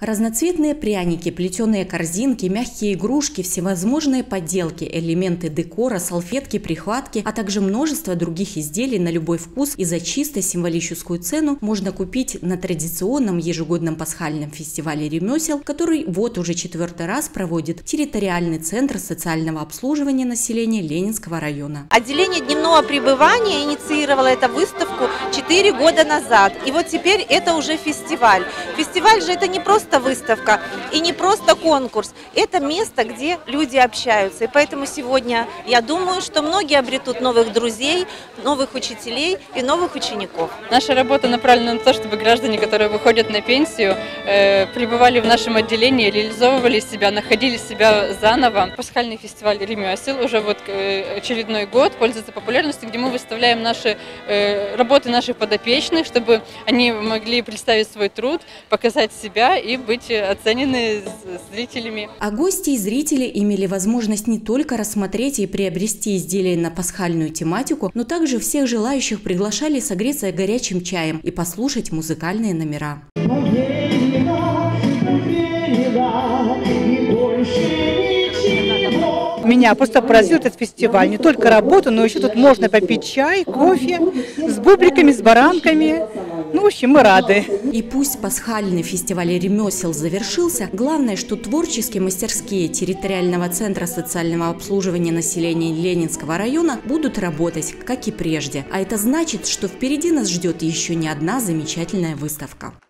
Разноцветные пряники, плетеные корзинки, мягкие игрушки, всевозможные поделки, элементы декора, салфетки, прихватки, а также множество других изделий на любой вкус и за чисто символическую цену можно купить на традиционном ежегодном пасхальном фестивале ремесел, который вот уже 4-й раз проводит территориальный центр социального обслуживания населения Ленинского района. Отделение дневного пребывания инициировало эту выставку 4 года назад. И вот теперь это уже фестиваль. Фестиваль же это не просто выставка и не просто конкурс. Это место, где люди общаются. И поэтому сегодня я думаю, что многие обретут новых друзей, новых учителей и новых учеников. Наша работа направлена на то, чтобы граждане, которые выходят на пенсию, пребывали в нашем отделении, реализовывали себя, находили себя заново. Пасхальный фестиваль ремесел уже вот очередной год пользуется популярностью, где мы выставляем наши работы наших подопечных, чтобы они могли представить свой труд, показать себя и быть оценены зрителями. А гости и зрители имели возможность не только рассмотреть и приобрести изделия на пасхальную тематику, но также всех желающих приглашали согреться горячим чаем и послушать музыкальные номера. Меня просто поразил этот фестиваль. Не только работа, но еще тут можно попить чай, кофе с бубликами, с баранками. Ну, в общем, мы рады. И пусть пасхальный фестиваль ремесел завершился, главное, что творческие мастерские территориального центра социального обслуживания населения Ленинского района будут работать, как и прежде. А это значит, что впереди нас ждет еще не одна замечательная выставка.